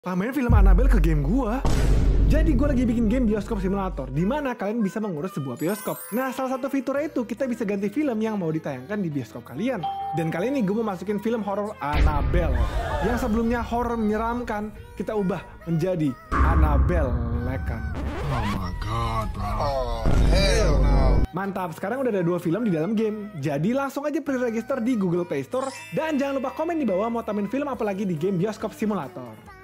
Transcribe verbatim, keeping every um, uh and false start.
Pamerin film Annabelle ke game gua. Jadi gue lagi bikin game bioskop simulator, di mana kalian bisa mengurus sebuah bioskop. Nah, salah satu fiturnya itu kita bisa ganti film yang mau ditayangkan di bioskop kalian. Dan kali ini gue mau masukin film horor Annabelle. Yang sebelumnya horor menyeramkan, kita ubah menjadi Annabelle lekan. Oh my god, bro. Oh, hell no. Mantap, sekarang udah ada dua film di dalam game. Jadi langsung aja pre-register di Google Play Store. Dan jangan lupa komen di bawah mau tambahin film apa lagi di game bioskop simulator.